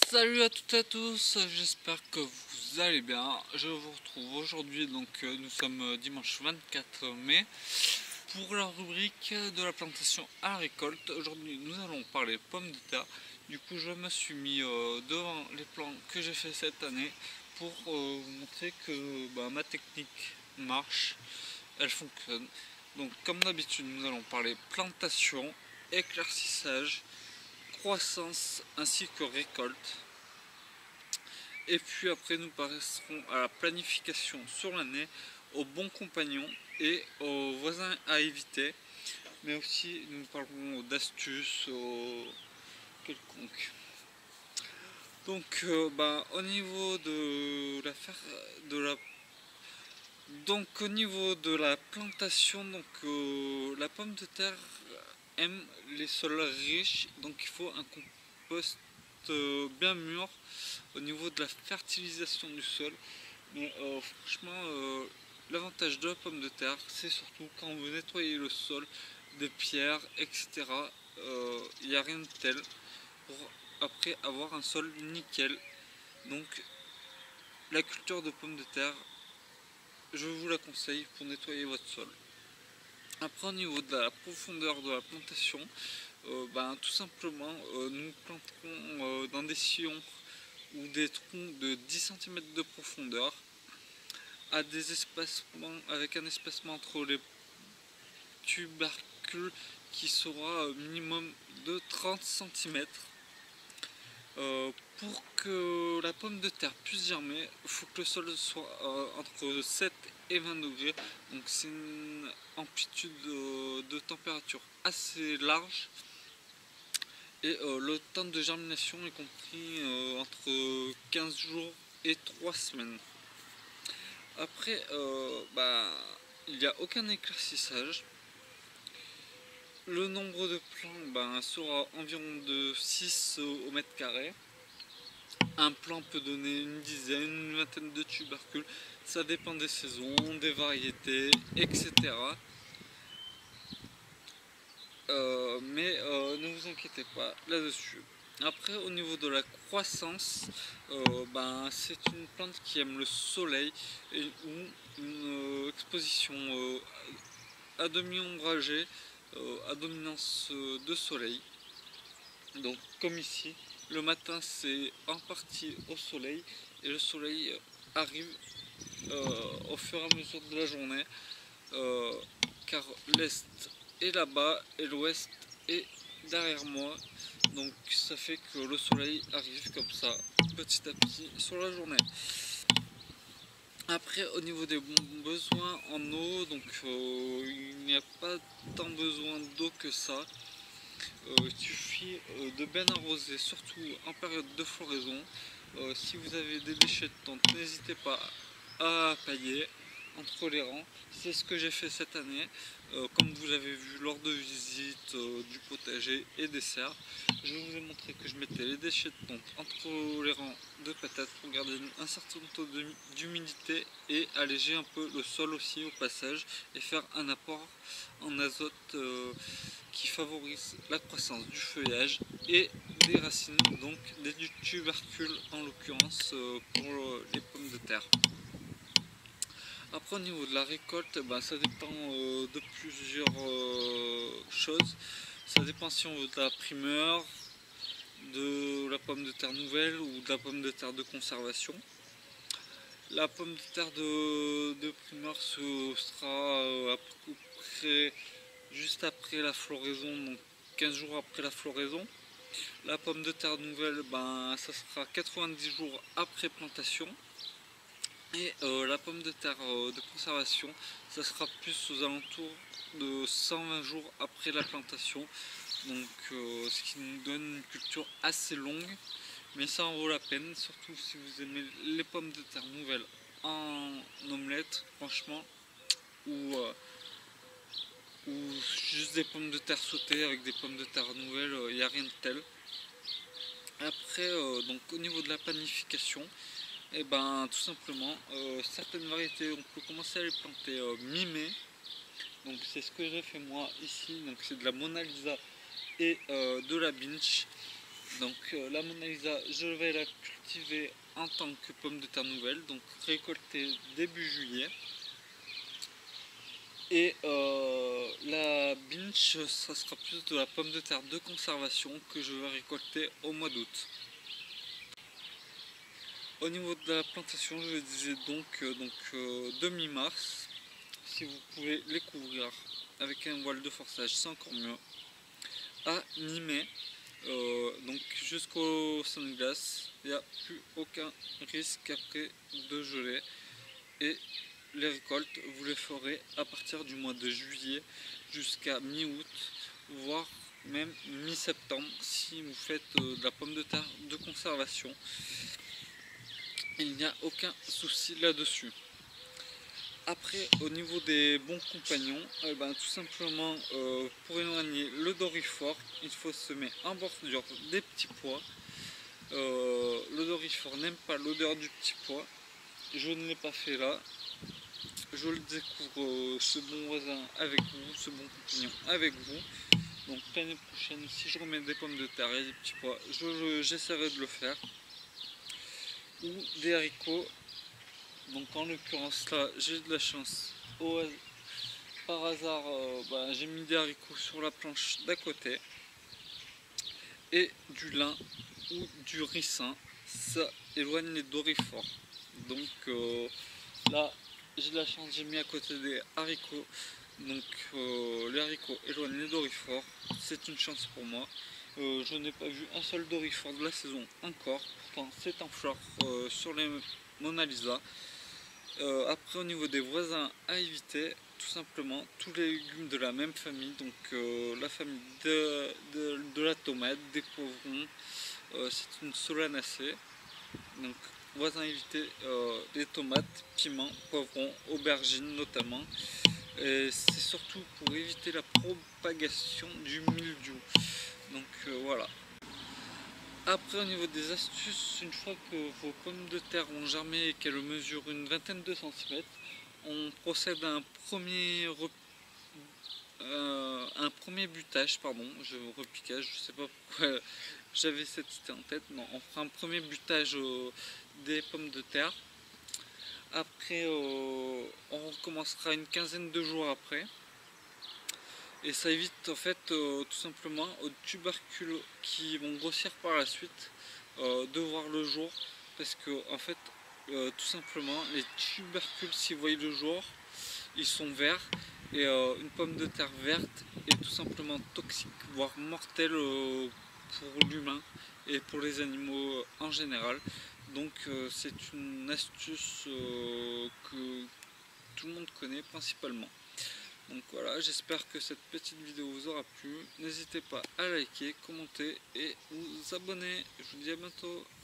Salut à toutes et à tous, j'espère que vous allez bien. Je vous retrouve aujourd'hui, nous sommes dimanche 24 mai pour la rubrique de la plantation à la récolte. Aujourd'hui nous allons parler pommes de terre. Du coup je me suis mis devant les plants que j'ai fait cette année pour vous montrer que ma technique marche, elle fonctionne. Donc comme d'habitude nous allons parler plantation, éclaircissage, croissance ainsi que récolte. Et puis après nous passerons à la planification sur l'année, aux bons compagnons et aux voisins à éviter. Mais aussi nous parlerons d'astuces quelconques. Donc au niveau au niveau de la plantation, la pomme de terre aime les sols riches, donc il faut un compost bien mûr au niveau de la fertilisation du sol. Mais franchement, l'avantage de la pomme de terre, c'est surtout quand vous nettoyez le sol des pierres, etc. Il n'y a rien de tel pour après avoir un sol nickel. Donc la culture de pommes de terre, je vous la conseille pour nettoyer votre sol. Après, au niveau de la profondeur de la plantation, tout simplement nous planterons dans des sillons ou des troncs de 10 cm de profondeur à des espacements, avec un espacement entre les tubercules qui sera minimum de 30 cm. Pour que la pomme de terre puisse germer, il faut que le sol soit entre 7 et 20 degrés. Donc c'est une amplitude de température assez large. Et le temps de germination est compris entre 15 jours et 3 semaines. Après, il n'y a aucun éclaircissage. Le nombre de plants sera environ de 6 au mètre carré. Un plant peut donner une dizaine, une vingtaine de tubercules. Ça dépend des saisons, des variétés, etc. Ne vous inquiétez pas là-dessus. Après, au niveau de la croissance, c'est une plante qui aime le soleil ou une exposition à demi ombragée, à dominance de soleil. Donc comme ici, le matin c'est en partie au soleil et le soleil arrive au fur et à mesure de la journée, car l'est est là-bas et l'ouest est derrière moi, donc ça fait que le soleil arrive comme ça petit à petit sur la journée. Après, au niveau des besoins en eau, il n'y a pas tant besoin d'eau que ça. Il suffit de bien arroser, surtout en période de floraison. Si vous avez des déchets de tente, n'hésitez pas à pailler entre les rangs. C'est ce que j'ai fait cette année, comme vous l'avez vu lors de visites du potager et des serres. Je vous ai montré que je mettais les déchets de tonte entre les rangs de patates pour garder un certain taux d'humidité et alléger un peu le sol aussi au passage et faire un apport en azote qui favorise la croissance du feuillage et des racines, donc des tubercules en l'occurrence pour les pommes de terre. Après, au niveau de la récolte, ça dépend de plusieurs choses. Ça dépend si on veut de la primeur, de la pomme de terre nouvelle ou de la pomme de terre de conservation. La pomme de terre de primeur sera à peu près juste après la floraison, donc 15 jours après la floraison. La pomme de terre nouvelle, ça sera 90 jours après plantation. Et la pomme de terre de conservation, ça sera plus aux alentours de 120 jours après la plantation. Donc ce qui nous donne une culture assez longue, mais ça en vaut la peine, surtout si vous aimez les pommes de terre nouvelles en omelette, franchement, ou juste des pommes de terre sautées avec des pommes de terre nouvelles, il n'y a rien de tel. Après, au niveau de la panification, tout simplement, certaines variétés, on peut commencer à les planter mi-mai. Donc c'est ce que j'ai fait moi ici, donc c'est de la Mona Lisa et de la Binch. Donc la Mona Lisa, je vais la cultiver en tant que pomme de terre nouvelle, donc récoltée début juillet. Et la binge, ça sera plus de la pomme de terre de conservation que je vais récolter au mois d'août. Au niveau de la plantation, je disais demi-mars. Si vous pouvez les couvrir avec un voile de forçage, c'est encore mieux. À mi-mai, donc jusqu'au sunglace, il n'y a plus aucun risque après de geler. Et les récoltes, vous les ferez à partir du mois de juillet jusqu'à mi-août, voire même mi-septembre si vous faites de la pomme de terre de conservation. Il n'y a aucun souci là-dessus. Après, au niveau des bons compagnons, tout simplement pour éloigner le dorifort, il faut semer en bordure des petits pois. Le dorifort n'aime pas l'odeur du petit pois. Je ne l'ai pas fait là. Je le découvre ce bon voisin avec vous, ce bon compagnon avec vous. Donc l'année prochaine, si je remets des pommes de terre et des petits pois, j'essaierai de le faire. Ou des haricots. Donc en l'occurrence là, j'ai de la chance. Par hasard, j'ai mis des haricots sur la planche d'à côté. Et du lin ou du ricin, ça éloigne les dorifores. Donc là, j'ai de la chance, j'ai mis à côté des haricots. Donc les haricots éloignent les dorifores, c'est une chance pour moi. Je n'ai pas vu un seul dorifore de la saison encore, pourtant c'est en fleur sur les Mona Lisa. Après au niveau des voisins à éviter, tout simplement tous les légumes de la même famille, donc la famille de la tomate, des poivrons, c'est une solanacée. Donc voisins à éviter les tomates, piments, poivrons, aubergines notamment. Et c'est surtout pour éviter la propagation du mildiou. Donc voilà. Après au niveau des astuces, une fois que vos pommes de terre ont germé et qu'elles mesurent une vingtaine de centimètres, on procède à un premier butage, repiquage, je sais pas pourquoi j'avais cette idée en tête. Non, on fera un premier butage des pommes de terre. Après, on recommencera une quinzaine de jours après. Et ça évite en fait tout simplement aux tubercules qui vont grossir par la suite de voir le jour. Parce que en fait, tout simplement, les tubercules, si vous voyez le jour, ils sont verts. Et une pomme de terre verte est tout simplement toxique, voire mortelle pour l'humain et pour les animaux en général. Donc c'est une astuce que tout le monde connaît principalement. Donc voilà, j'espère que cette petite vidéo vous aura plu. N'hésitez pas à liker, commenter et vous abonner. Je vous dis à bientôt.